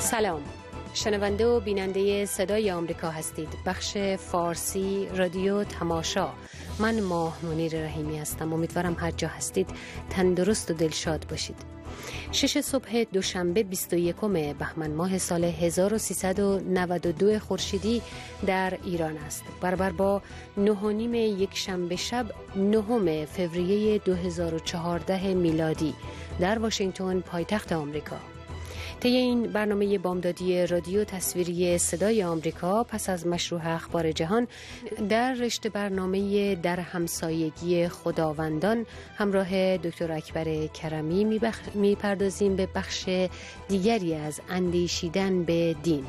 سلام، شنونده و بیننده صدای آمریکا هستید. بخش فارسی رادیو تماشا. من ماه منیر رحیمی هستم. امیدوارم هر جا هستید تندرست و دلشاد باشید. 6 صبح دوشنبه 21 بهمن ماه سال 1392 خورشیدی در ایران است. برابر با 9:30 یک شنبه شب 9 فوریه 2014 میلادی در واشنگتن پایتخت آمریکا. طی این برنامه بامدادی رادیو تصویری صدای آمریکا پس از مشروع اخبار جهان در رشته برنامه در همسایگی خداوندان همراه دکتر اکبر کرمی میپردازیم به بخش دیگری از اندیشیدن به دین.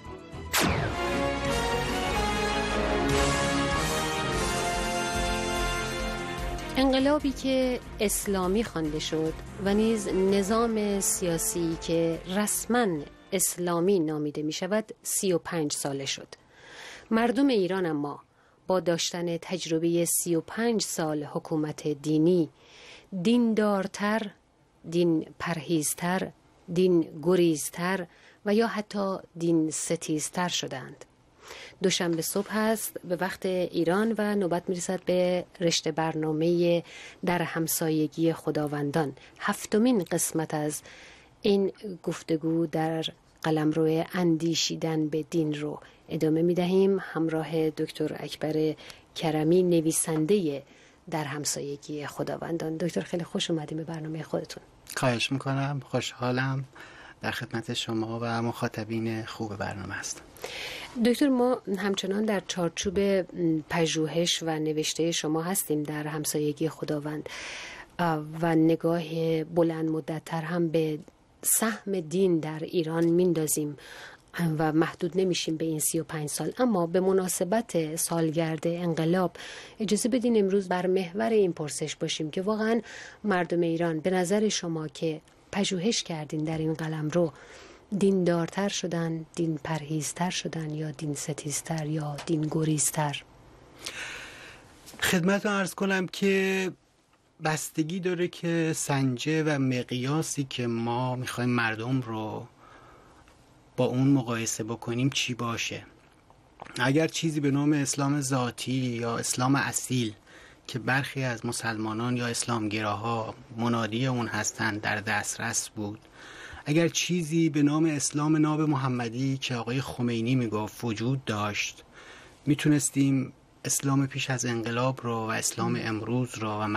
انقلابی که اسلامی خوانده شد و نیز نظام سیاسی که رسما اسلامی نامیده می شود 35 ساله شد. مردم ایران اما با داشتن تجربه 35 سال حکومت دینی، دیندارتر، دین پرهیزتر، دین گریزتر و یا حتی دین ستیزتر شدند. دوشنبه صبح است به وقت ایران و نوبت میرسد به رشته برنامه در همسایگی خداوندان. 7مین قسمت از این گفتگو در قلمرو اندیشیدن به دین رو ادامه میدهیم همراه دکتر اکبر کرمی، نویسنده در همسایگی خداوندان. دکتر خیلی خوش اومدیم به برنامه خودتون. خواهش میکنم، خوشحالم در خدمت شما و مخاطبین خوب برنامه هستم. دکتر، ما همچنان در چارچوب پژوهش و نوشته شما هستیم در همسایگی خداوند و نگاه بلند مدت‌تر هم به سهم دین در ایران میندازیم و محدود نمیشیم به این 35 سال. اما به مناسبت سالگرد انقلاب اجازه بدین امروز بر محور این پرسش باشیم که واقعا مردم ایران به نظر شما که پژوهش کردین در این قلمرو دیندارتر شدن، دین پرهیزتر شدن یا دین ستیزتر یا دین گریزتر؟ خدمتتون عرض کنم که بستگی داره که سنجه و مقیاسی که ما میخوایم مردم رو با اون مقایسه بکنیم چی باشه. اگر چیزی به نام اسلام ذاتی یا اسلام اصیل که برخی از مسلمانان یا اسلامگراها منادی اون هستند در دسترس بود، اگر چیزی به نام اسلام ناب محمدی که آقای خمینی میگفت وجود داشت، میتونستیم اسلام پیش از انقلاب رو و اسلام امروز رو و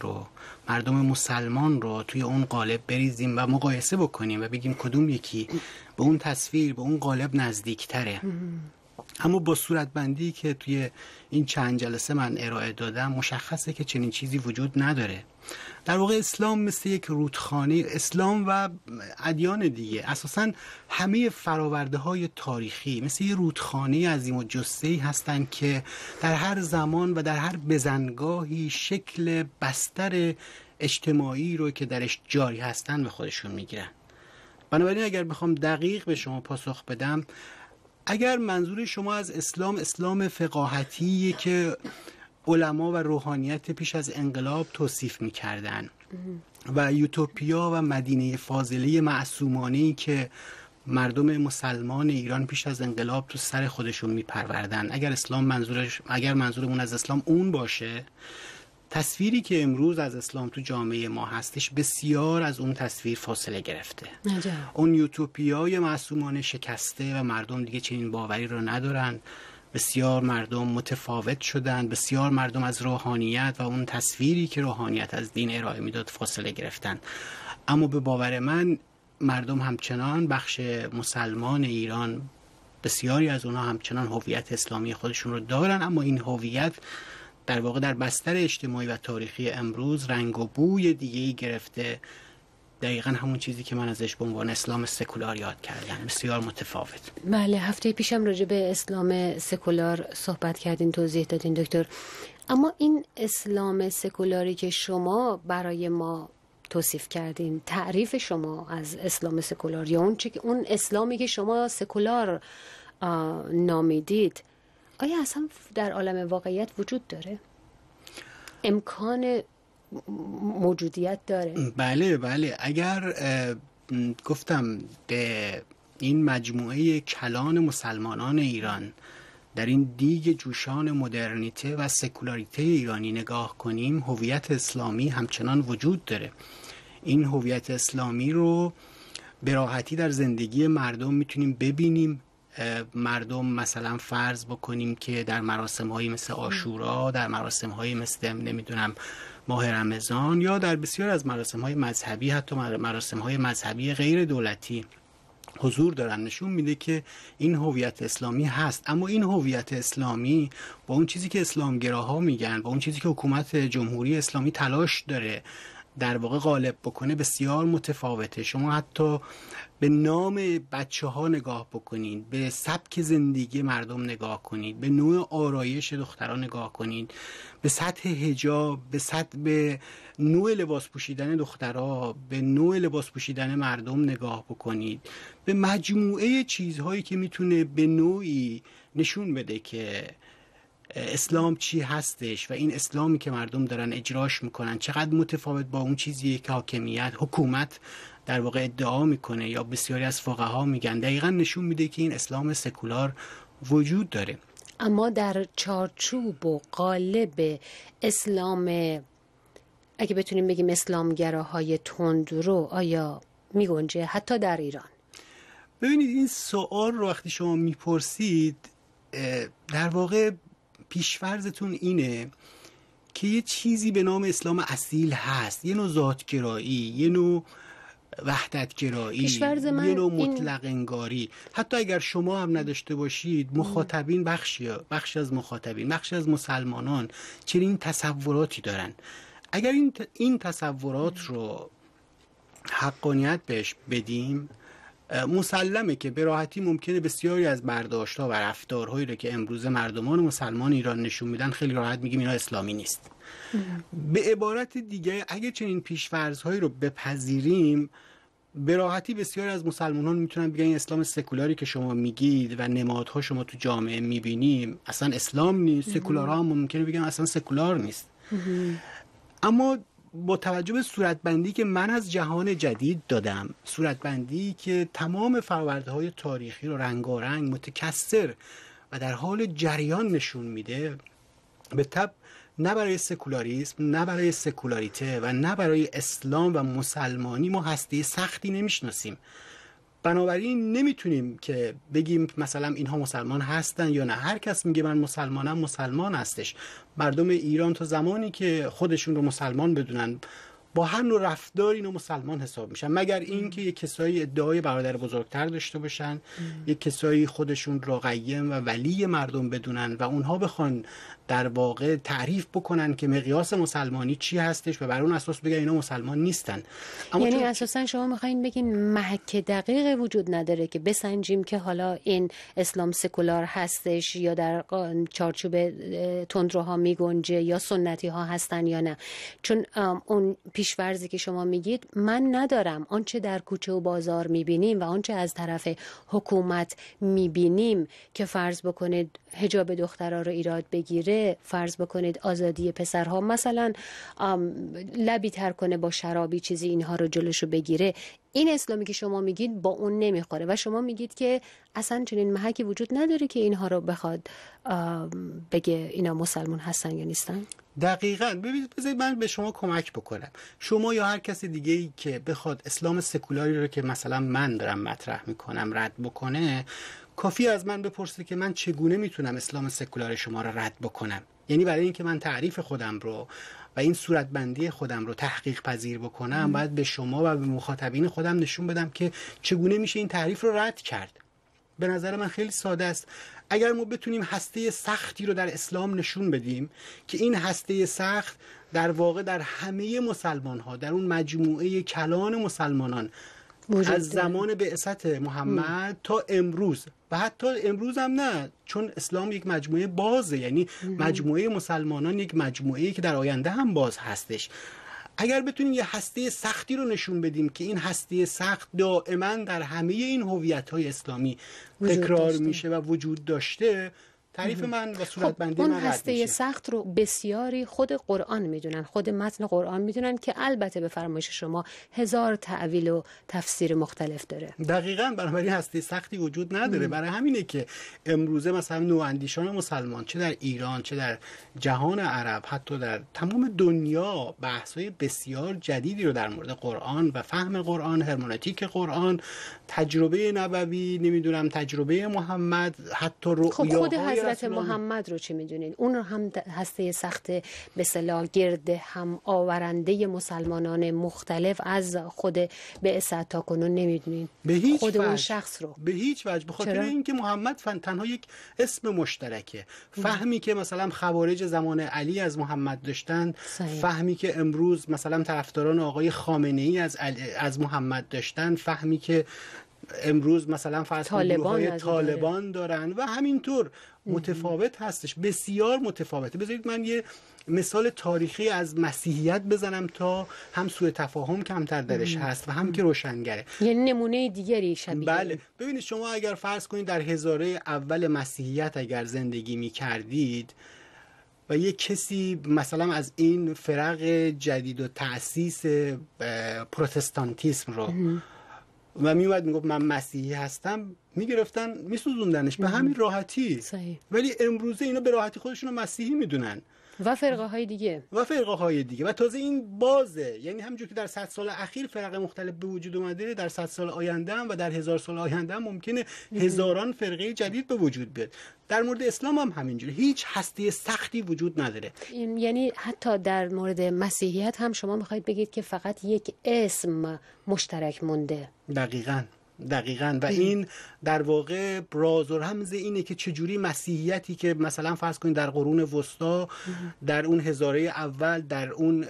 مردم مسلمان رو توی اون قالب بریزیم و مقایسه بکنیم و بگیم کدوم یکی به اون تصویر، به اون قالب نزدیکتره. اما با صورتبندی که توی این چند جلسه من ارائه دادم مشخصه که چنین چیزی وجود نداره. در واقع اسلام مثل یک رودخانه، اسلام و ادیان دیگه اساساً همه فراورده های تاریخی مثل یک رودخانه عظیم و جثه‌ای هستند که در هر زمان و در هر بزنگاهی شکل بستر اجتماعی رو که درش جاری هستن به خودشون میگیرن. بنابراین اگر بخوام دقیق به شما پاسخ بدم، اگر منظور شما از اسلام فقاهتی که علما و روحانیت پیش از انقلاب توصیف می‌کردن و یوتوپیا و مدینه فاضله معصومانه‌ای که مردم مسلمان ایران پیش از انقلاب تو سر خودشون می‌پروردن، اگر منظورمون از اسلام اون باشه، تصویری که امروز از اسلام تو جامعه ما هستش بسیار از اون تصویر فاصله گرفته. اون یوتوپیای معصومانه شکسته و مردم دیگه چنین باوری رو ندارن. بسیار مردم متفاوت شدن، بسیار مردم از روحانیت و اون تصویری که روحانیت از دین ارائه میداد فاصله گرفتن. اما به باور من مردم همچنان، بخش مسلمان ایران بسیاری از اونها همچنان هویت اسلامی خودشون رو دارن، اما این هویت در واقع در بستر اجتماعی و تاریخی امروز رنگ و بوی دیگه‌ای گرفته. دقیقاً همون چیزی که من ازش به عنوان اسلام سکولار یاد کردم، بسیار متفاوت. بله، هفته پیشم راجع به اسلام سکولار صحبت کردین، توضیح دادین دکتر. اما این اسلام سکولاری که شما برای ما توصیف کردین، تعریف شما از اسلام سکولار یا اون اسلامی که شما سکولار نامیدید، آیا اصلا در عالم واقعیت وجود داره؟ امکان موجودیت داره؟ بله، اگر گفتم به این مجموعه کلان مسلمانان ایران در این دیگ جوشان مدرنیته و سکولاریته ایرانی نگاه کنیم، هویت اسلامی همچنان وجود داره. این هویت اسلامی رو به راحتی در زندگی مردم میتونیم ببینیم. مردم مثلا فرض بکنیم که در مراسم‌هایی مثل عاشورا، در مراسم‌هایی مثل نمیدونم ماه رمضان، یا در بسیار از مراسم‌های مذهبی، حتی مراسم‌های مذهبی غیر دولتی حضور دارن، نشون میده که این هویت اسلامی هست. اما این هویت اسلامی با اون چیزی که اسلامگراها میگن، با اون چیزی که حکومت جمهوری اسلامی تلاش داره در واقع غالب بکنه بسیار متفاوته. شما حتی به نام بچه ها نگاه بکنید، به سبک زندگی مردم نگاه کنید، به نوع آرایش دختران نگاه کنید، به سطح حجاب، به نوع لباس پوشیدن دخترها، به نوع لباس پوشیدن مردم نگاه بکنید، به مجموعه چیزهایی که میتونه به نوعی نشون بده که اسلام چی هستش و این اسلامی که مردم دارن اجراش میکنن چقدر متفاوت با اون چیزیه که حکومت در واقع ادعا میکنه یا بسیاری از فقها میگن. دقیقاً نشون میده که این اسلام سکولار وجود داره. اما در چارچوب و قالب اسلام، اگه بتونیم بگیم اسلامگراهای تندرو، آیا میگنجه حتی در ایران؟ ببینید این سوال رو وقتی شما میپرسید در واقع پیشفرضتون اینه که یه چیزی به نام اسلام اصیل هست، یه نوع ذاتگرایی، یه نوع وحدتگرایی، یه نوع مطلق انگاری. حتی اگر شما هم نداشته باشید، مخاطبین بخشی از مخاطبین، بخشی از مسلمانان چنین تصوراتی دارن. اگر این تصورات رو حقانیت بهش بدیم، مسلمه که به راحتی ممکنه بسیاری از برداشت‌ها و رفتارهایی رو که امروز مردمان مسلمان ایران نشون میدن خیلی راحت میگیم اینا اسلامی نیست. به عبارت دیگه اگه چنین پیش‌فرض‌هایی رو بپذیریم، به راحتی بسیاری از مسلمانان میتونن بگن این اسلام سکولاری که شما میگید و نمادها شما تو جامعه میبینیم اصلا اسلام نیست. سکولارها هم ممکنه بگن اصلا سکولار نیست. اما با توجه به صورتبندی که من از جهان جدید دادم، صورتبندی که تمام فرآورده‌های تاریخی رو رنگارنگ، متکثر و در حال جریان نشون میده، به طب نه برای سکولاریسم، نه برای سکولاریته و نه برای اسلام و مسلمانی ما هسته سختی نمیشناسیم. بنابراین نمیتونیم که بگیم مثلا اینها مسلمان هستن یا نه. هر کس میگه من مسلمانم مسلمان هستش. مردم ایران تا زمانی که خودشون رو مسلمان بدونن با هر نوع رفتار اینو مسلمان حساب میشن، مگر اینکه یک کسایی ادعای برادر بزرگتر داشته باشن، یک کسایی خودشون رو قیم و ولی مردم بدونن و اونها بخوان در واقع تعریف بکنن که مقیاس مسلمانی چی هستش و بر اون اساس بگن اینا مسلمان نیستن. یعنی اساسا شما میخواین بگین محک دقیق وجود نداره که بسنجیم که حالا این اسلام سکولار هستش یا در چارچوب تندروها میگنجه یا سنتی ها هستن یا نه. چون اون پیش‌فرضی که شما میگید من ندارم. آنچه در کوچه و بازار میبینیم و آنچه از طرف حکومت میبینیم که فرض بکنید حجاب دخترها رو ایراد بگیره، فرض بکنید آزادی پسرها مثلا لبی تر کنه با شرابی چیزی اینها رو جلوشو بگیره، این اسلامی که شما میگید با اون نمیخوره و شما میگید که اصلا چنین محکی وجود نداره که اینها رو بخواد بگه اینا مسلمان هستن یا نیستن. دقیقاً. بذارید من به شما کمک بکنم. شما یا هر کس دیگه ای که بخواد اسلام سکولاری رو که مثلا من دارم مطرح میکنم رد بکنه، کافی از من بپرسه که من چگونه میتونم اسلام سکولار شما رو رد بکنم. یعنی برای اینکه من تعریف خودم رو و این صورتبندی خودم رو تحقیق پذیر بکنم، باید به شما و به مخاطبین خودم نشون بدم که چگونه میشه این تعریف رو رد کرد. به نظر من خیلی ساده است. اگر ما بتونیم هسته سختی رو در اسلام نشون بدیم که این هسته سخت در واقع در همه مسلمان ها، در اون مجموعه کلان مسلمانان از زمان بعثت محمد تا امروز و حتی امروز هم نه، چون اسلام یک مجموعه بازه، یعنی مجموعه مسلمانان یک مجموعه که در آینده هم باز هستش. اگر بتونیم یه هسته سختی رو نشون بدیم که این هسته سخت دائما در همه این هویت‌های اسلامی تکرار میشه و وجود داشته، تعریف من و صورتبندی اون من رد هسته میشه. سخت رو بسیاری خود قرآن میدونن، خود متن قرآن میدونن که البته به فرمایش شما هزار تعویل و تفسیر مختلف داره. دقیقاً، بنابراین هسته سختی وجود نداره. برای همینه که امروزه مثلا نواندیشان مسلمان چه در ایران چه در جهان عرب، حتی در تمام دنیا، بحث‌های بسیار جدیدی رو در مورد قرآن و فهم قرآن، هرمنوتیک قرآن، تجربه نبوی، نمیدونم تجربه محمد، حتی رؤیاهای خود حضرت رسول الله. محمد رو چی میدونین؟ اون رو هم هسته سخت به اصطلاح گرد هم آورنده مسلمانان مختلف از خود بعثت تا کنون نمیدونین؟ به هیچ خود وجه. اون شخص رو به هیچ وجه، به خاطر چرا؟ اینکه محمد تنها یک اسم مشترکه. فهمی که مثلا خوارج زمان علی از محمد داشتن، صحیح. فهمی که امروز مثلا طرفداران آقای خامنه‌ای از محمد داشتن، فهمی که امروز مثلا فرض کنید گروه‌های طالبان دارن و همینطور متفاوت هستش، بسیار متفاوته. بذارید من یه مثال تاریخی از مسیحیت بزنم تا هم سوء تفاهم کمتر درش هست و هم که روشنگره. یعنی نمونه دیگری شبیه. بله، ببینید شما اگر فرض کنید در هزاره اول مسیحیت اگر زندگی می کردید و یک کسی مثلا از این فرق جدید و تأسیس پروتستانتیسم رو و میومد میگفت من مسیحی هستم، میگرفتن میسوزوندنش به همین راحتی. صحیح. ولی امروزه اینا به راحتی خودشون رو مسیحی میدونن و فرقه های دیگه و تازه این بازه. یعنی همونجور که در 100 سال اخیر فرق مختلف به وجود اومده، در 100 سال آینده هم و در 1000 سال آینده هم ممکنه هزاران فرقه جدید به وجود بیاد. در مورد اسلام هم همینجوری، هیچ هسته سختی وجود نداره. یعنی حتی در مورد مسیحیت هم شما میخواید بگید که فقط یک اسم مشترک مونده. دقیقاً و این در واقع راز و رمز اینه که چجوری مسیحیتی که مثلا فرض کنید در قرون وسطا، در اون هزاره اول، در اون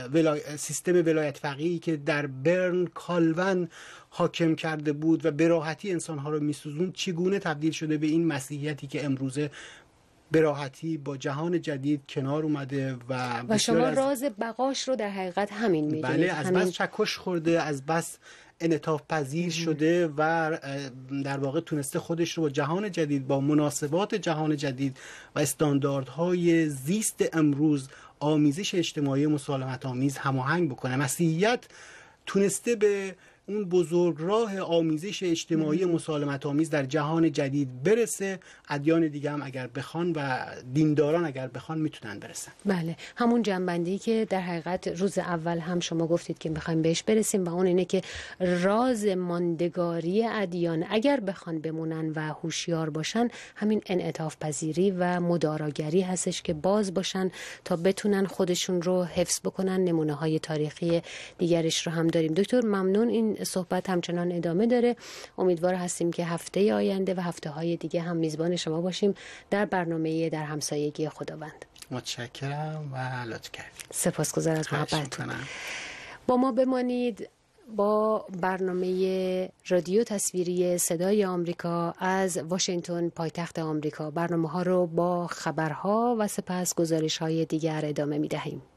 سیستم ولایت فقیهی که در برن کالون حاکم کرده بود و به راحتی انسانها رو میسوزوند، چگونه تبدیل شده به این مسیحیتی که امروزه به راحتی با جهان جدید کنار اومده و شما راز بقاش رو در حقیقت همین میدونید. بله، از بس چکش خورده، از بس انعطاف پذیر شده و در واقع تونسته خودش رو با جهان جدید، با مناسبات جهان جدید و استانداردهای زیست امروز، آمیزش اجتماعی مسالمت آمیز هماهنگ بکنه. مسیحیت تونسته به اون بزرگراه آمیزش اجتماعی مسالمت آمیز در جهان جدید برسه. ادیان دیگه هم اگر بخوان و دینداران اگر بخوان میتونن برسن. بله، همون جنبندی که در حقیقت روز اول هم شما گفتید که میخوایم بهش برسیم و اون اینه که راز ماندگاری ادیان اگر بخوان بمونن و هوشیار باشن، همین انعطاف پذیری و مداراگری هستش که باز باشن تا بتونن خودشون رو حفظ بکنن. نمونه های تاریخی دیگرش رو هم داریم. دکتر ممنون. این صحبت همچنان ادامه داره. امیدوار هستیم که هفته آینده و هفته های دیگه هم میزبان شما باشیم در برنامه در همسایگی خداوند. متشکرم و لطف کردید. سپاسگزارم از محبتتون. با ما بمانید. با برنامه رادیو تصویری صدای آمریکا از واشنگتن پایتخت آمریکا برنامه ها رو با خبرها و سپس گزارش های دیگر ادامه می دهیم.